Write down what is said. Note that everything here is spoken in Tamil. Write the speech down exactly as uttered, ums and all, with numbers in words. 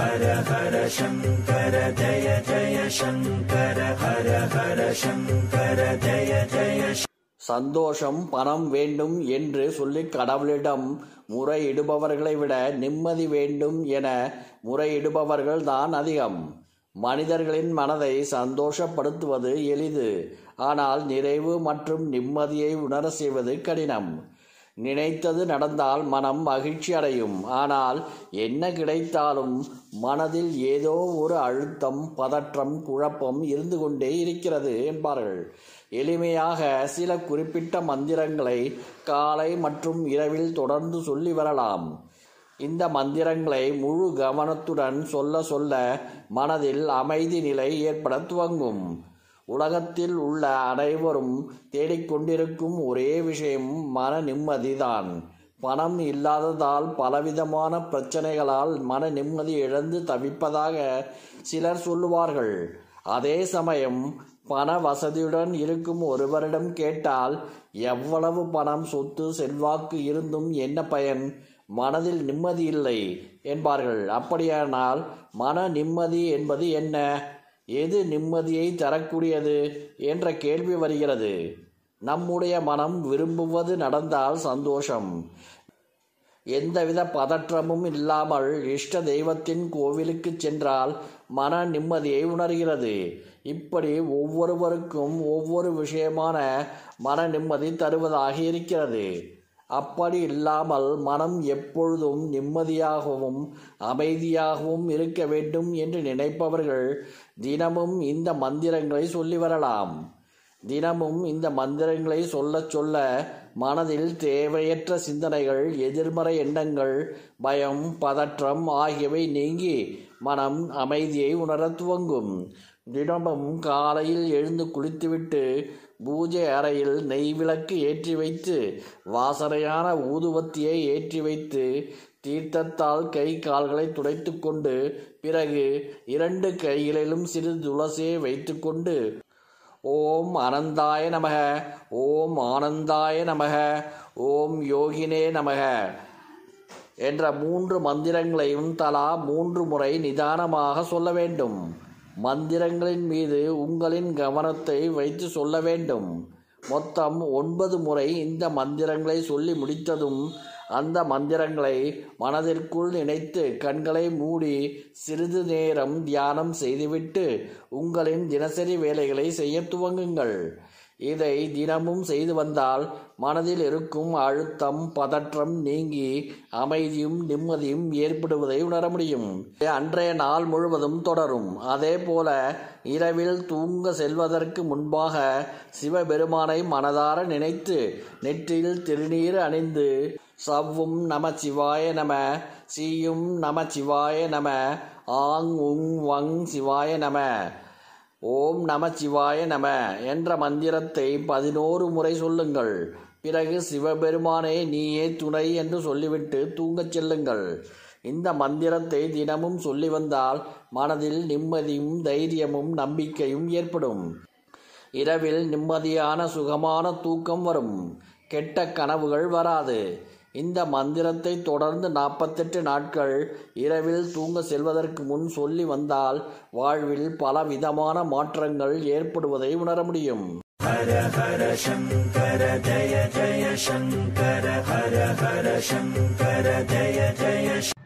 ஹர ஹர சங்கர ஜய ஜய சங்கர ஹர ஹர சங்கர ஜய ஜய. சந்தோஷம் பணம் வேண்டும் என்று சொல்லி கடவுளிடம் முறையிடுபவர்களை விட நிம்மதி வேண்டும் என முறையிடுபவர்கள் தான் அதிகம். மனிதர்களின் மனதை சந்தோஷப்படுத்துவது எளிது, ஆனால் நிறைவு மற்றும் நிம்மதியை உணர செய்வது கடினம். நினைத்தது நடந்தால் மனம் மகிழ்ச்சி அடையும், ஆனால் என்ன கிடைத்தாலும் மனதில் ஏதோ ஒரு அழுத்தம், பதற்றம், குழப்பம் இருந்து கொண்டே இருக்கிறது என்பார்கள். எளிமையாக சில குறிப்பிட்ட மந்திரங்களை காலை மற்றும் இரவில் தொடர்ந்து சொல்லி வரலாம். இந்த மந்திரங்களை முழு கவனத்துடன் சொல்ல சொல்ல மனதில் அமைதி நிலை ஏற்பட துவங்கும். உலகத்தில் உள்ள அனைவரும் தேடிக்கொண்டிருக்கும் ஒரே விஷயம் மன நிம்மதிதான். பணம் இல்லாததால் பலவிதமான பிரச்சனைகளால் மன நிம்மதி இழந்து தவிப்பதாக சிலர் சொல்லுவார்கள். அதே சமயம் பண வசதியுடன் இருக்கும் ஒருவரிடம் கேட்டால், எவ்வளவு பணம், சொத்து, செல்வாக்கு இருந்தும் என்ன பயன், மனதில் நிம்மதி இல்லை என்பார்கள். அப்படியானால் மன நிம்மதி என்பது என்ன, எது நிம்மதியை தரக்கூடியது என்ற கேள்வி வருகிறது. நம்முடைய மனம் விரும்புவது நடந்தால் சந்தோஷம். எந்தவித பதற்றமும் இல்லாமல் இஷ்ட தெய்வத்தின் கோவிலுக்கு சென்றால் மன நிம்மதியை உணர்கிறது. இப்படி ஒவ்வொருவருக்கும் ஒவ்வொரு விஷயமான மன நிம்மதி தருவதாக இருக்கிறது. அப்படி இல்லாமல் மனம் எப்பொழுதும் நிம்மதியாகவும் அமைதியாகவும் இருக்க வேண்டும் என்று நினைப்பவர்கள் தினமும் இந்த மந்திரங்களை சொல்லி வரலாம். தினமும் இந்த மந்திரங்களை சொல்ல சொல்ல மனதில் தேவையற்ற சிந்தனைகள், எதிர்மறை எண்ணங்கள், பயம், பதற்றம் ஆகியவை நீங்கி மனம் அமைதியை உணர துவங்கும். தினமும் காலையில் எழுந்து குளித்துவிட்டு பூஜை அறையில் நெய் விளக்கு ஏற்றி வைத்து வாசனையான ஊதுவத்தியை ஏற்றி வைத்து தீர்த்தத்தால் கை கால்களை துடைத்து கொண்டு பிறகு இரண்டு கைகளிலும் சிறிது துளசியை வைத்து கொண்டு ஓம் அனந்தாய நமக, ஓம் ஆனந்தாய நமக, ஓம் யோகினே நமக என்ற மூன்று மந்திரங்களையும் தலா மூன்று முறை நிதானமாக சொல்ல வேண்டும். மந்திரங்களின் மீது உங்களின் கவனத்தை வைத்து சொல்ல வேண்டும். மொத்தம் ஒன்பது முறை இந்த மந்திரங்களை சொல்லி முடித்ததும் அந்த மந்திரங்களை மனதிற்குள் நினைத்து கண்களை மூடி சிறிது நேரம் தியானம் செய்துவிட்டு உங்களின் தினசரி வேலைகளை செய்ய துவங்குங்கள். இதை தினமும் செய்து வந்தால் மனதில் இருக்கும் அழுத்தம், பதற்றம் நீங்கி அமைதியும் நிம்மதியும் ஏற்படுவதை உணர முடியும். அன்றைய நாள் முழுவதும் தொடரும். அதே போல இரவில் தூங்க செல்வதற்கு முன்பாக சிவபெருமானை மனதார நினைத்து நெற்றியில் திருநீர் அணிந்து சவ்வும் நம சிவாய நம, சீயும் நம சிவாய நம, ஆங் உங் வங் சிவாய நம, ஓம் நம சிவாய நம என்ற மந்திரத்தை பதினோரு முறை சொல்லுங்கள். பிறகு சிவபெருமானே நீயே துணை என்று சொல்லிவிட்டு தூங்கச் செல்லுங்கள். இந்த மந்திரத்தை தினமும் சொல்லி வந்தால் மனதில் நிம்மதியும் தைரியமும் நம்பிக்கையும் ஏற்படும். இரவில் நிம்மதியான சுகமான தூக்கம் வரும். கெட்ட கனவுகள் வராது. இந்த மந்திரத்தை தொடர்ந்து நாற்பத்தெட்டு நாட்கள் இரவில் தூங்க செல்வதற்கு முன் சொல்லி வந்தால் வாழ்வில் பல விதமான மாற்றங்கள் ஏற்படுவதை உணர முடியும். ஹர ஹர சங்கர ஜய ஜய சங்கர ஹர ஹர சங்கர ஜய ஜய